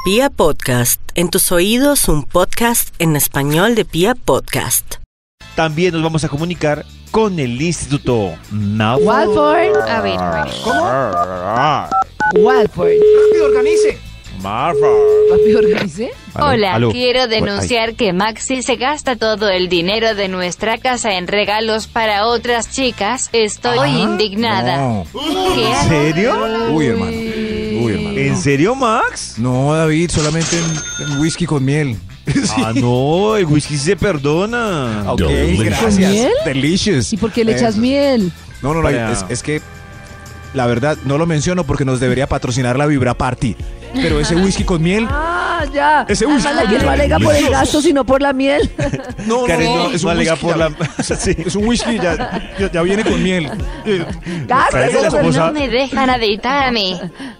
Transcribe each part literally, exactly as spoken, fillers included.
Pia Podcast, en tus oídos un podcast en español de Pia Podcast. También nos vamos a comunicar con el Instituto Malfoy. Walford. A ver, a ver. ¿Cómo? Walford. ¡Rápido, organice! Malfoy. ¿Papi organice? Aló, Hola, aló. quiero denunciar que Maxi se gasta todo el dinero de nuestra casa en regalos para otras chicas. Estoy indignada. No. ¿Qué ¿En hago? serio? Uy, hermano. Uy, hermano. ¿En serio, Max? No, David, solamente en, en whisky con miel. Ah, no, el whisky se perdona. Ok, ¿Con gracias. miel? Delicious. ¿Y por qué le echas Eso. miel? No, no, no, Para- es, es que la verdad no lo menciono porque nos debería patrocinar la Vibra Party. Pero ese whisky con miel, Ah, ya. Ese whisky Además, la con que miel. no alega por el gasto, sino por la miel. no, Karen, no, no, no, es no un alega whisky por ya- la... Sí. Es un whisky ya, ya, ya viene con miel. Eh, Gástese, la pero esposa- No me dejan editar a mí.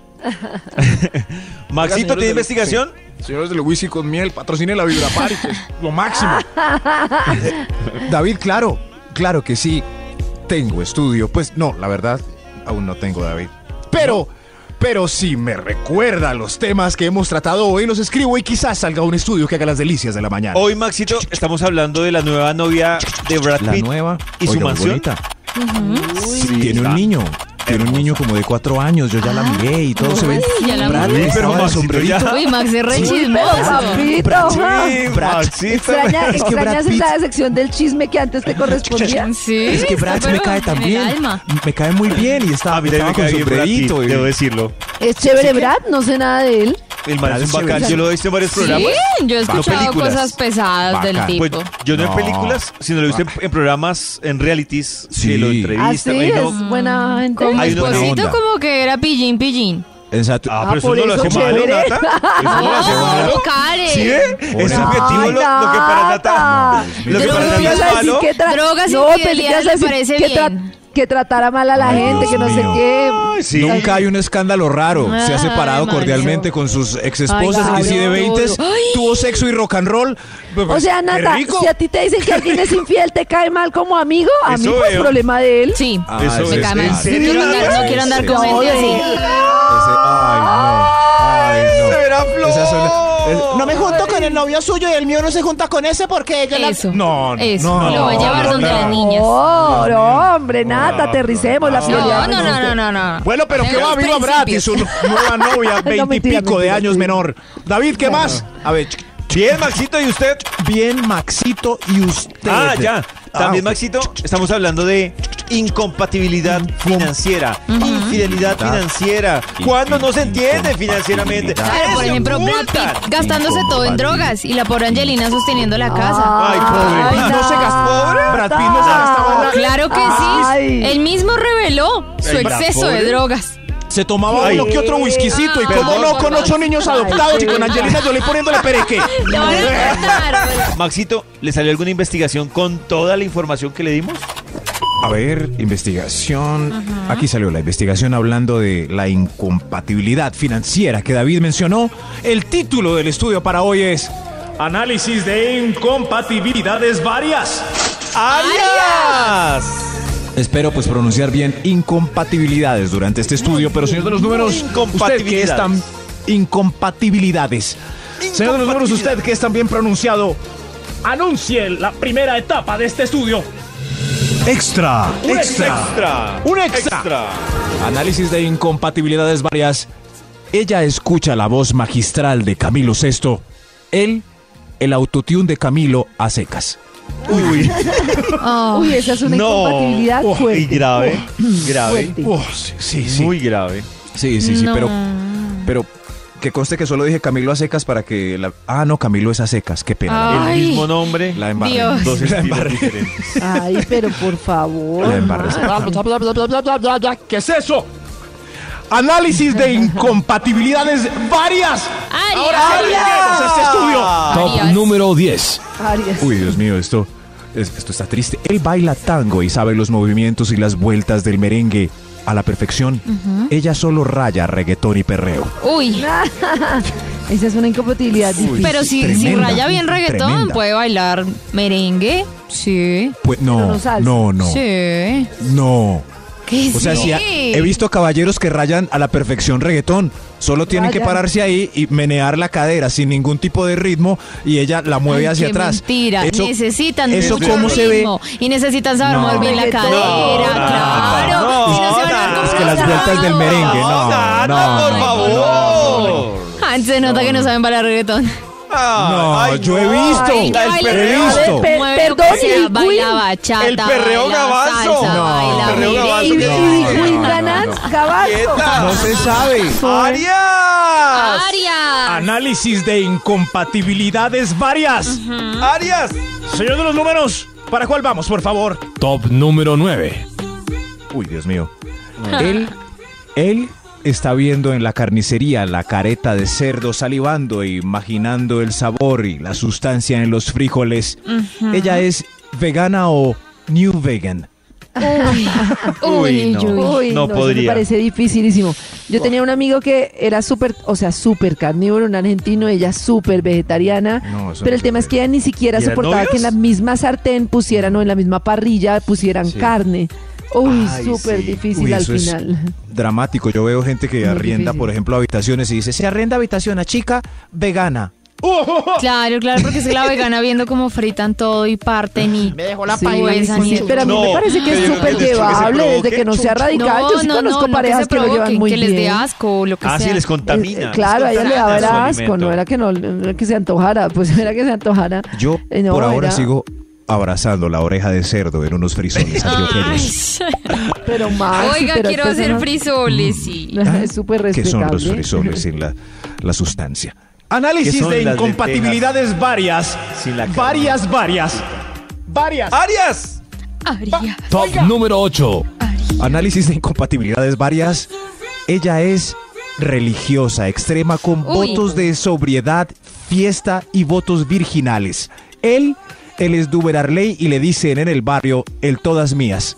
Maxito, señores ¿tiene del- investigación? Señores del whisky con miel, patrocine la Vibra Party, que es lo máximo. Eh, David, claro, claro que sí. Tengo estudio. Pues no, la verdad, aún no tengo, David. Pero, pero si me recuerda los temas que hemos tratado hoy, los escribo y quizás salga un estudio que haga las delicias de la mañana. Hoy, Maxito, estamos hablando de la nueva novia de Brad La Pitt. nueva ¿Y su oiga, muy mansión? bonita. Sí, Sí, tiene está un niño. Tiene un hermosa. niño como de cuatro años. Yo ya la miré y todo se ve. ya la Brad miré. estaba Pero de Maxito, sombrerito. ya. Uy, Max es re Pero, chismoso. papito, ajá. Sí, Brad- Maxito. Extraña, Es que Brad extrañas Pitt- esa sección del chisme que antes te correspondía. Sí, Es que Brad está me pero cae en tan el bien. alma. Me cae muy bien y estaba, A mí también estaba me con cae bien Brad Pitt, sombrerito. y- debo decirlo. Es chévere, Brad, no sé nada de él. El man Brad es es un bacán, chévere. yo lo he visto en varios programas. Sí, yo he No escuchado películas. cosas pesadas del Bacán. tipo. Pues yo no, en No. películas, sino lo he visto en, en programas, en realities, Sí. que lo Así entrevistan. Ay, no. es buena gente. Como Hay una esposito onda. como que era pillín, pillín. Exacto. Ah, Ah, pero eso por no lo eso hace malo, chévere. Nata. Eso no lo hace malo. No, Karen. ¿Sí ve? Es Hola. subjetivo lo, lo que para Nata. Nata. Lo que Yo para no Nata pienso es Ibas a decir malo. que tra- Drogas y no, infidelidad pensé que ibas a le decir parece que tra- bien. que tratara mal a la Ay, gente, Dios que no sé mío. qué. Ay, sí. Nunca hay un escándalo raro. Se ha Ay, separado Mario. cordialmente con sus ex esposas Ay, y si de claro. veinte Ay. tuvo sexo y rock and roll. O Pues, sea, qué Nata, rico. si a ti te dicen que alguien es infiel, te cae mal como amigo, a mí Eso pues veo. problema de él. Sí, Ah, Eso ese es. me cae mal. ¿En No serio, quiero andar, Nata? no quiero andar con No, gente de- así. Ese- ay, no. Ay, no. Severa Flor. Esas son- es- no me junto con el novio suyo y el mío no se junta con ese porque yo Eso. la... No, no, Eso, no, lo va a llevar no, donde no. las niñas. No, no, hombre, Nata, aterricemos la No, fidelidad. no, no, no, no, no. Bueno, pero qué va, Tenemos viva Brad y principios. su nueva novia, No, veinte y mentira, pico de mentira, años sí. menor. David, ¿qué más? A ver, Bien, Maxito, ¿y usted? bien, Maxito, y usted. Ah, ya. También, Ah, Maxito, estamos hablando de incompatibilidad financiera, infidelidad financiera. ¿Cuándo no se entiende financieramente? Claro, ¡Ay, por se ejemplo, Brad ocultan! Pitt gastándose todo en drogas y la pobre Angelina sosteniendo la casa. Ay, pobre. Ay, no se gastó. Nata. Brad Pitt no se gastaba la- Claro que Ay. sí. Él mismo reveló su Ay, exceso pobre. de drogas. Se tomaba Ay. uno que otro whiskycito y Perdón, cómo no con perdón. ocho niños adoptados y con Angelina Jolie poniéndole pereque. Te van a contar. Maxito, ¿le salió alguna investigación con toda la información que le dimos? A ver, investigación. Aquí salió la investigación hablando de la incompatibilidad financiera que David mencionó. El título del estudio para hoy es Análisis de incompatibilidades varias. ¡Arias! Espero pues pronunciar bien incompatibilidades durante este estudio, pero señor de los números, usted que es tan incompatibilidades. Señor de los números, usted que es tan bien pronunciado. Anuncie la primera etapa de este estudio. Extra, Extra. un extra. Análisis de incompatibilidades varias. Ella escucha la voz magistral de Camilo Sesto. Él, el autotune de Camilo a secas. Uy, Oh, Uy, esa es una no. incompatibilidad Oh, fuerte. y grave, grave. Fuerte. Oh, sí, sí, sí. Muy grave. Sí, sí, sí, no. pero, pero que conste que solo dije Camilo a secas para que la... Ah, no, Camilo es a secas, qué pena. Ah. El Ay. mismo nombre, La embarré. Dios. dos La estilos embarré. diferentes. Ay, pero por favor. La embarré. Max. ¿Qué es eso? Análisis de incompatibilidades varias. Arias. Ahora sí lleguemos a este estudio. Arias. número diez. Arias. Uy, Dios mío, esto, es- esto está triste. Él baila tango y sabe los movimientos y las vueltas del merengue a la perfección. Ella solo raya reggaetón y perreo. Uy, Esa es una incompatibilidad difícil. pero si, si tremenda, raya bien reggaetón, tremenda. puede bailar merengue. Sí. Pues Pero no, no salsa. no, no, Sí. no. O sea, sí. si ha- he visto caballeros que rayan a la perfección reggaetón. Solo tienen que Rayan. pararse ahí y menear la cadera sin ningún tipo de ritmo y ella la mueve Ay, hacia qué atrás. Mentira, Eso- necesitan eso mucho cómo se ve. ritmo y necesitan saber No. mover bien la Reggaetón. cadera, No, claro. no, si no se van a no, ver Es como que las unos vueltas del gatos. merengue, no, Nata, no, por no, favor. Ah, se nota que no saben bailar reggaetón. No, Ay, yo he no. visto, Ay, que El baila he perreo. visto. Pe- Mueve lo perdón, que sea, ¿y baila Queen? bachata, El perreo baila gabazo. salsa, No. baila El perreo gabazo, ¿Y, merengue. ¿qué y dice? Queen no, ganan? no. Gabazo. Quieta. No se sabe. ¡Arias! Arias. Análisis de incompatibilidades varias. ¡Arias! Señor de los números, ¿para cuál vamos, por favor? Top número nueve. Uy, Dios mío. Él, él está viendo en la carnicería la careta de cerdo salivando e imaginando el sabor y la sustancia en los frijoles. Ella es vegana o new vegan. Uy, uy, no. uy. Uy, No no, eso podría. me parece dificilísimo. Yo tenía un amigo que era súper, o sea, súper carnívoro, un argentino, ella súper vegetariana, No, eso pero no el se tema es puede. que ella ni siquiera ¿Y eran soportaba novios? que en la misma sartén pusieran o en la misma parrilla pusieran Sí. carne. Uy, Ay, súper sí. difícil Uy, al eso es final. dramático. Yo veo gente que Muy arrienda, difícil. por ejemplo, habitaciones y dice, se arrenda habitación a chica vegana. Claro, claro, porque es que la vegana viendo cómo fritan todo y parten y Me dejó la Sí, paisa, sí, ni- pero a mí No, me parece que pero es yo súper creo que se llevable desde provoque. que no sea radical. Yo sí conozco no parejas que, se que lo llevan provoquen, muy que les dé bien. asco o lo que Ah, sea. sí, les Eh, contamina. claro, a ella le daba Su era asco, alimento. no era que no, no era que se antojara, pues era que se antojara. Yo Eh, no, por ahora era- sigo abrazando la oreja de cerdo en unos frisoles antioqueños. Pero más. Oiga, quiero hacer frisoles, sí. Es súper ¿Qué son respetable. los frisoles sin la, la sustancia? ¿Qué Análisis son de las incompatibilidades varias. Sin la carne. Varias, varias. Varias. ¡Arias! Arias. Top número ocho. Análisis de incompatibilidades varias. Ella es religiosa, extrema, con Uy. votos de sobriedad, fiesta y votos virginales. Él, él es Duber Arley y le dicen en el barrio, el todas mías.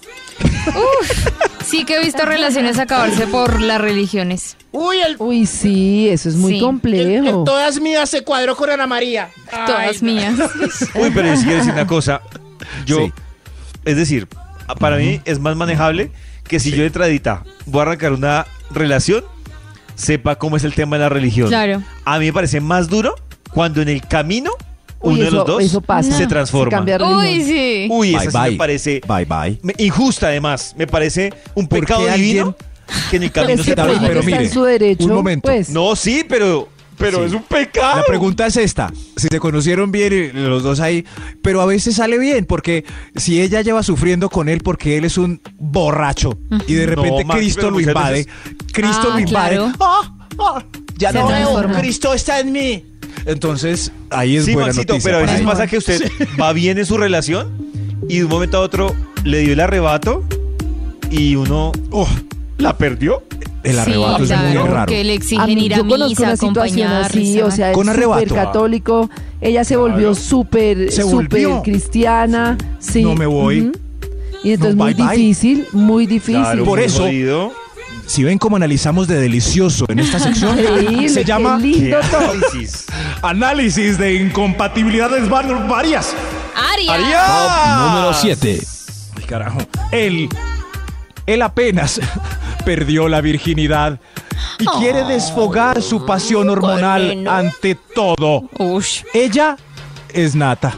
Sí que he visto relaciones acabarse por las religiones. Uy, el, Uy, sí, eso es muy Sí. complejo. el todas mías se cuadró con Ana María. Todas Ay, mías. Uy, pero yo sí quiero decir una cosa. Yo, Sí. es decir, para mí es más manejable que si yo de entradita voy a arrancar una relación, sepa cómo es el tema de la religión. Claro. A mí me parece más duro cuando en el camino Uy, uno de eso- los dos eso pasa. se transforma. Se cambia de religión. Uy, sí. Uy, Bye, esa sí bye. me parece Bye bye. me- injusta además. Me parece un ¿Por pecado qué divino que en el Pero camino es se que David, pues, transforma. pero está mire, en su derecho. un momento. Pues, No, sí, pero, pero Sí. es un pecado. La pregunta es esta, si se conocieron bien y los dos ahí, pero a veces sale bien, porque si ella lleva sufriendo con él porque él es un borracho y de repente No, Max, Cristo pero lo muchas invade, veces- Cristo Ah, lo invade, claro. ¡ah! ¡ah! ya Se no veo, transforma. Cristo está en mí. Entonces, ahí es Sí, buena Maxito, noticia. pero a para veces él. pasa que usted va bien en su relación y de un momento a otro le dio el arrebato y uno oh, la perdió. El arrebato sí, es claro, muy raro. que le a exigen mí- ir a yo conozco misa, una situación acompañar, así, o sea, es Con súper arrebato. católico. Ella se volvió súper, Se súper volvió. cristiana. Sí. No me voy. Ujú. Y entonces No, muy bye, bye. difícil, muy difícil. Claro, Por muy eso- jodido. Si ven cómo analizamos de delicioso en esta sección, Increíble, se qué llama lindo ¿Qué todo. análisis? Análisis de incompatibilidades var- varias. Arias. Top número siete. Ay, carajo. Él, él apenas perdió la virginidad y quiere desfogar su pasión hormonal ante todo. Ush. Ella es Nata.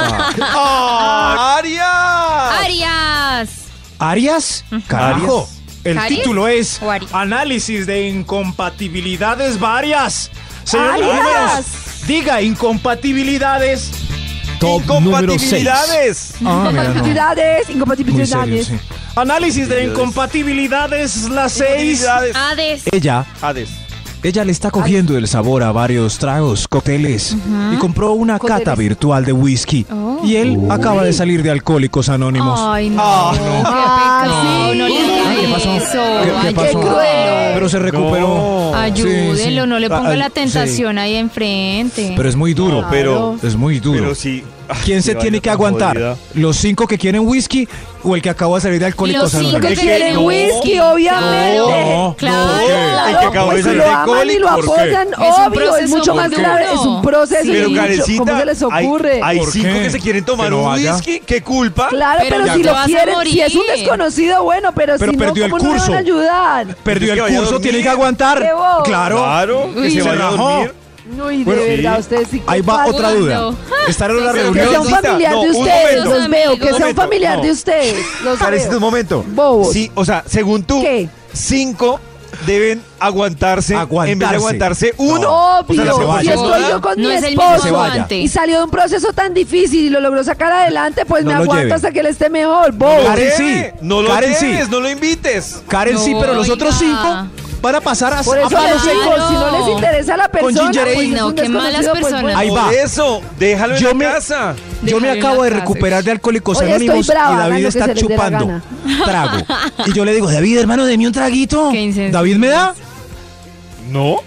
¡Ah! ¡Arias! Arias. ¿Arias? Carajo. Arias. El ¿Aries título es o Aries? Análisis de incompatibilidades varias. Señor de los ¡Arias! números, diga incompatibilidades. Top número seis. ¡Incompatibilidades! Ah, mira, no. Incompatibilidades, Muy incompatibilidades. serio, sí. Análisis de incompatibilidades, las seis. Incompatibilidades. Hades. Ella, Hades. ella le está cogiendo el sabor a varios tragos, cócteles y compró una Cócteles. cata virtual de whisky. Oh. Y él acaba de salir de Alcohólicos Anónimos. Ay, no. Ah, Qué Ah, pecado. sí. No le digan ¿Qué pasó? eso. ¿Qué- qué Ay, pasó? cruel. Pero se recuperó. No. Ayúdelo, sí. no le Ah, ponga ah, la tentación ahí enfrente. Pero es muy duro. No, pero- Es muy duro. Pero sí. ¿Quién se Qué tiene vaina que tan aguantar? jodida. ¿Los cinco que quieren whisky o el que acaba de salir de Alcohólicos Los cinco Anónimos? que quieren No, whisky, no, obviamente. No, Claro. no, ¿qué? El que acabó de pues si salir lo de aman y lo Alcohólicos, ¿por qué? apoyan, Es un obvio, es proceso mucho muy más duro. grave, es un proceso. Sí. Pero mucho- Karencita, ¿cómo se les hay- ocurre? Hay, ¿Por cinco qué? que se quieren tomar Pero un vaya. whisky. ¿Qué culpa? Claro, Pero pero, ya si te lo vas a quieren, morir. si es un desconocido, bueno, pero, Pero si perdió no, el ¿cómo no le van curso. a ayudar? Perdió Es que el vaya a curso, dormir. tiene que aguantar. Qué bobo. Claro. Claro, que Uy, se se vaya a rajó. dormir. Uy, de Bueno, verdad, sí. ustedes sí. Ahí va qué otra falta. duda. No. Estar en una Pero Que reunión. sea un Karencita, familiar no, de un ustedes, momento. los veo, que sea un momento, familiar no. de ustedes. Los Karencita, un veo. momento. Bobos. Sí, o sea, según tú, ¿Qué? cinco deben aguantarse, en vez de Aguantarse. aguantarse uno. Obvio, la se si vaya. estoy yo con No mi es el esposo mismo Se vaya. aguante. y salió de un proceso tan difícil y lo logró sacar adelante, pues No me lo aguanto lleve. hasta que él esté mejor. No Bobo. lo Karen, lleve, sí. no lo Karen, sí. lleves, no lo invites. Karen sí, No, pero los otros cinco oiga. van a pasar a, Por a eso palos les digo, secos. si no les interesa la Con persona, ginger ale. pues es No, un qué malas desconocido, pues, personas. bueno. Ahí Por va. eso, déjalo en Yo la me- casa. Yo me Déjalo en acabo la de casa, recuperar de Alcohólicos Oye, estoy Anónimos brava, y hagan David lo que está se les dé la chupando gana. trago. Y yo le digo, David, hermano, deme un traguito. Qué insensible. David, ¿me da? No.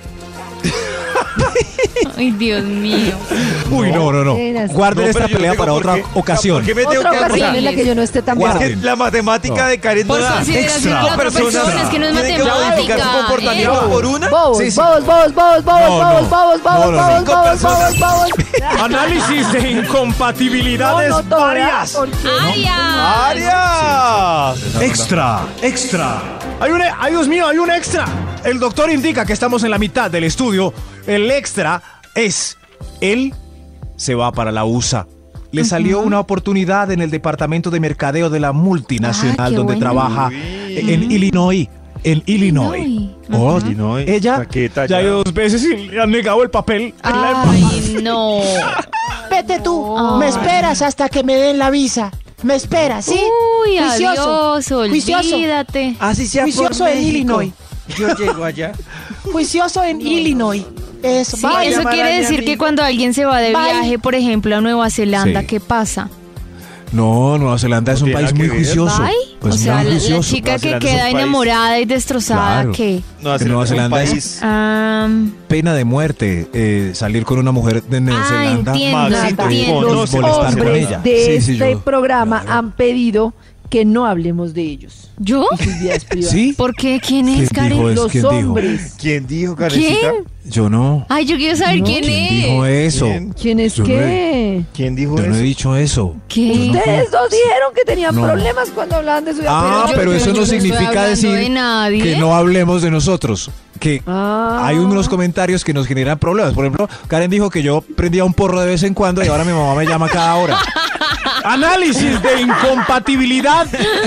Ay, Dios mío. Uy, no, no, no. Eras- Guarden No, esta pero yo pelea tengo para por otra qué- ocasión. ¿Por qué me tengo Otra que ocasión acordar? en la que yo no esté tan Guarden. brava. Es que la matemática No. de Karen no Por da. consideración Extra. a la otra Personas persona, es que no es tienen que modificar su matemática. comportamiento Eh. por una. Bobos, Sí, sí. bobos, bobos, bobos, bobos, No, bobos, no. bobos, No, bobos, no, bobos, cinco bobos, personas. bobos, bobos. Análisis de incompatibilidades No, no todas, varias. porque- ¡Aria! ¡Arias! Extra, extra. Hay un, ay Dios mío, hay un extra. El doctor indica que estamos en la mitad del estudio. El extra es, él se va para la U S A. Le salió una oportunidad en el departamento de mercadeo de la multinacional Ah, qué donde bueno. trabaja Uy. en Illinois. En Illinois. Illinois. Oh, Ujú. Illinois. ella Chaqueta ya ha ya. ido dos veces y le han negado el papel. en la Ay, no. Vete tú, No. me esperas hasta que me den la visa. Me esperas, ¿sí? Uy, Juicioso, adiós, juicioso. olvídate. Así sea Juicioso por en México. Illinois. Yo llego allá. Juicioso en Illinois. Eso, Sí, vaya. eso llamar a quiere mi decir que amigo. cuando alguien se va de Bye. viaje, por ejemplo, a Nueva Zelanda, Sí. ¿qué pasa? No, Nueva Zelanda es No un tiene país nada muy que ver. juicioso. Bye. Pues o sea, muy la, la juicioso. chica Nueva que Zelanda es queda un país. enamorada y destrozada, Claro. ¿qué? No, En Nueva un Zelanda es- país. Ah, Pena de muerte eh, salir con una mujer de Nueva Ah, Zelanda. entiendo, Maxito, entiendo. no, Los se molestar con hombres ella. de Sí, sí, este yo- programa claro. han pedido que no hablemos de ellos ¿Yo? y sus vidas privadas. ¿Sí? ¿Por qué? ¿Quién ¿Quién es, Karen? dijo eso? Los ¿Quién dijo? hombres. ¿Quién dijo, Karencita? ¿Quién? Yo no. Ay, yo quiero saber No. quién, ¿Quién es. dijo eso? ¿Quién? ¿Quién es Yo no he- qué? ¿Quién dijo Yo no he eso? dicho eso. ¿Qué? Ustedes dos dijeron que tenían No. problemas cuando hablaban de su vida Ah, privada. pero yo- eso yo no no estoy significa hablando decir de nadie. que no hablemos de nosotros. Que Ah. hay unos comentarios que nos generan problemas. Por ejemplo, Karen dijo que yo prendía un porro de vez en cuando y ahora mi mamá me llama cada hora. Análisis de incompatibilidad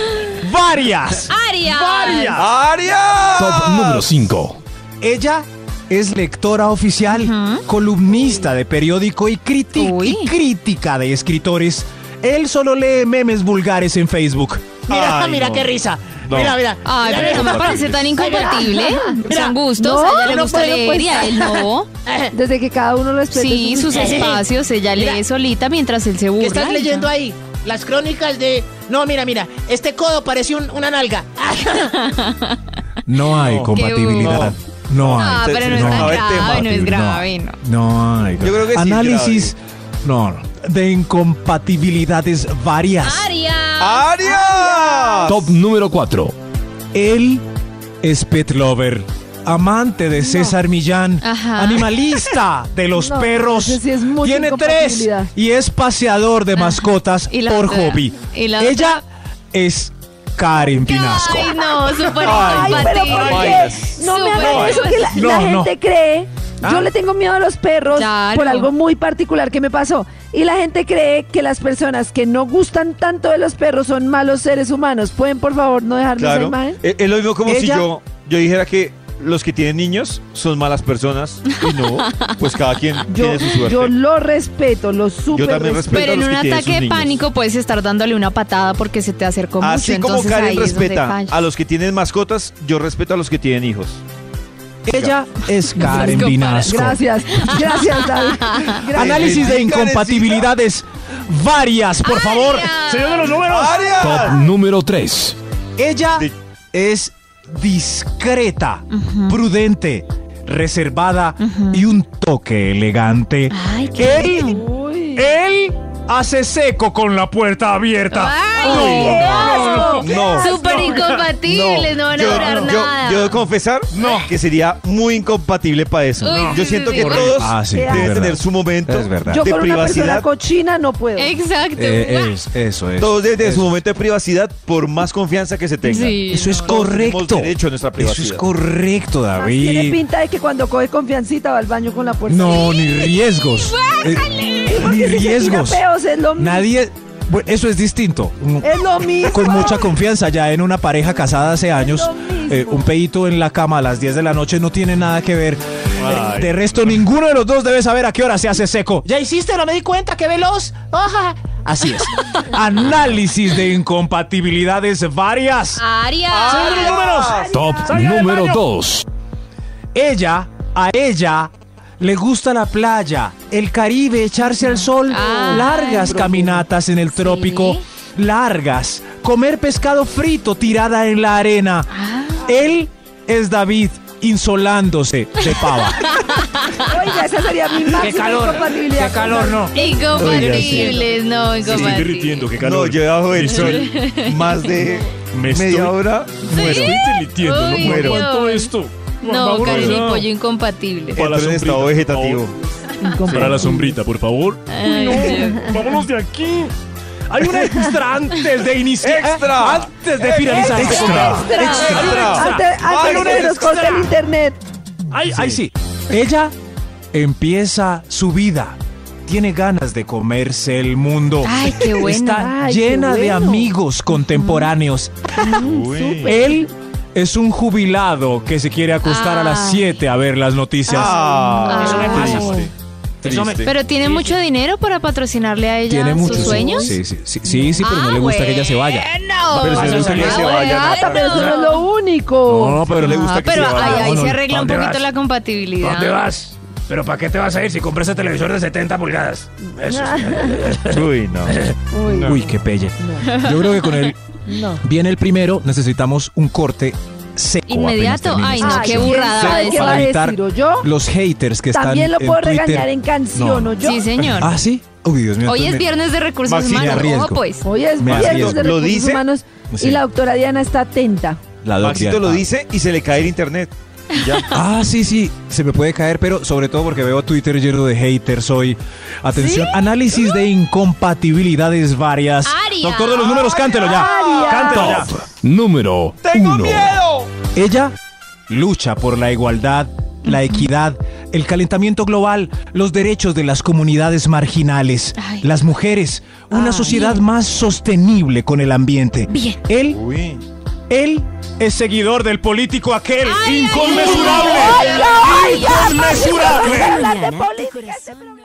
varias. ¡Aria! Varias. ¡Arias! Top número cinco. Ella es lectora oficial, columnista de periódico y, criti- Uy. y crítica de escritores. Él solo lee memes vulgares en Facebook. Mira, Ay, mira no. qué risa. No. Mira, mira. Ay, Mira, pero no me mira. parece tan incompatible. Mira. Son gustos, No, a ella le no gusta puedo, leer pues. y a él no. Desde que cada uno lo respete. Sí, sus Eh, espacios, ella mira. lee solita mientras él se burla. ¿Qué estás y leyendo ya. ahí? Las crónicas de... No, mira, mira. Este codo parece un- una nalga. No hay No. compatibilidad. No hay. Ah, Se- pero se no es nos tan acaba el grave, tema. no es grave, no. No hay. Yo creo que sí es Análisis. No, no. De incompatibilidades varias. ¡Aria! ¡Arias! Top número cuatro. Él es pet lover, amante de César Millán, Ajá. animalista de los No, perros. ese sí es mucha Tiene tres incompatibilidad. y es paseador de mascotas ¿Y la por otra? hobby. ¿Y la Ella es Karen Pinasco. Ay, no, súper Ay, pero ¿por incompatible. qué? No me Súper hagan eso que la, No, la no. gente cree. Yo ¿Ah? le tengo miedo a los perros Claro. por algo muy particular que me pasó. Y la gente cree que las personas que no gustan tanto de los perros son malos seres humanos. ¿Pueden, por favor, no dejarme esa Claro. imagen? Es, es lo mismo como si Ella- yo, yo dijera que los que tienen niños son malas personas. Y no, pues cada quien Yo, tiene su suerte. yo lo respeto, lo súper también respeto. Pero en los un que tienen ataque sus de niños. pánico puedes estar dándole una patada porque se te acercó mucho. Así como entonces Karen ahí es donde respeta fallas. a los que tienen mascotas, yo respeto a los que tienen hijos. Ella es Karen Gracias, Pinasco. Gracias, gracias, David. Gracias. Análisis de Karen, incompatibilidades varias, por favor. Señor de los números. Top ¡Arias! número tres. Ella De- es discreta, prudente, reservada y un toque elegante. Ay, qué Él, bueno. Uy. él hace seco con la puerta abierta. Ay, ¡Qué asco! No. súper incompatibles, no, van a yo, durar yo- nada. yo debo confesar que sería muy incompatible para eso. Uy, Yo sí, siento sí, que sí. todos Ah, sí, es deben verdad. tener su momento Es verdad. Yo de con una persona privacidad. cochina no puedo. Exacto. Eh, es, eso es. Todos deben tener su Eso. momento de privacidad por más confianza que se tenga. Sí, Eso es no. Todos tenemos correcto. derecho a nuestra Eso es privacidad. correcto, Más Tiene David. pinta de que cuando coge confiancita va al baño con la puerta. No, ni riesgos. Eh, Porque ni si se tira riesgos. peos, es lo mismo. Nadie. Bueno, eso es distinto. Un- Es lo mismo. Con mucha confianza, ya en una pareja casada hace años, lo mismo. eh, un peito en la cama a las diez de la noche no tiene nada que ver. Eh, de resto, ninguno de los dos debe saber a qué hora se hace seco. ¿Ya hiciste? No me di cuenta, qué veloz. Oja. Así es. Análisis de incompatibilidades varias. Aria. Top número dos. Ella, a ella, le gusta la playa, el Caribe, echarse al sol, Ay, largas caminatas en el Sí. trópico, largas, comer pescado frito tirada en la arena. Él es David, insolándose de pava. Oiga, esa sería mi máxima incompatibilidad. Qué calor, no. Incompatibles, no, incompatibles. No, yo debajo del sol más de Me media estoy- hora muero. Estoy derritiendo, no Uy, muero. aguanto Dios. esto. No, Vámonos cariño ya. y pollo incompatible. Para la Entro en estado sombrita, vegetativo. Para la sombrita, por favor. Ay, Dios. Vámonos de aquí. Hay un extra antes de iniciar. ¡Extra! Antes de finalizar. ¡Extra! Extra. ¡Extra! Antes, antes de que nos corte el internet. Ay, ay, sí. Ella empieza su vida. Tiene ganas de comerse el mundo. Ay, qué bueno. Está Ay, qué llena de bueno. amigos contemporáneos. Uy. Él es un jubilado que se quiere acostar a las Ay. siete a ver las noticias. Ah, Eso me pasa. triste. Eso me- Triste. Pero tiene mucho dinero para patrocinarle a ella Tiene sus muchos sueños. Sí, sí, sí, sí, sí, pero no Ah, le gusta que ella se vaya. Bueno. Pero si le gusta que ella se vaya, Ah, Nata, Pero eso no es lo único. No, pero le gusta Ah, que pero se vaya. ahí, ahí No, se no, arregla un ¿dónde poquito vas? la compatibilidad. ¿Dónde vas? ¿Pero para qué te vas a ir si compré ese televisor de setenta pulgadas? Eso. Uy, no. Uy, Uy, qué pelle. Yo creo que con él no. viene el primero, necesitamos un corte seco. Inmediato. apenas Ay, termine no, esta qué sección. burrada va a ¿Sabe qué decir. va a Para evitar decir? ¿O yo? Los haters que están También lo en puedo Twitter. regañar en canción, No. ¿o yo? Sí, señor. Ah, ¿sí? Uy, Dios mío. Hoy es entonces me- viernes de recursos Maxi, me humanos. arriesgo. Ojo, pues. Hoy es Me viernes arriesgo. de ¿Lo recursos dice? humanos Sí. y la doctora Diana está atenta. La Maxito doctora. lo dice y se le cae el internet. Ya. Ah, sí, sí, se me puede caer, pero sobre todo porque veo Twitter lleno de haters hoy. Atención, análisis de incompatibilidades varias. Aria. Doctor de los números, cántelo ya. Aria. Cántelo ya. Top número uno. Ella lucha por la igualdad, la equidad, el calentamiento global, los derechos de las comunidades marginales, Ay. las mujeres, una Ah, sociedad bien. más sostenible con el ambiente. Bien. Él, Uy. él es seguidor del político aquel Ay, inconmensurable. ¡Oiga, oiga! Inconmensurable. Hablar de política, este programa.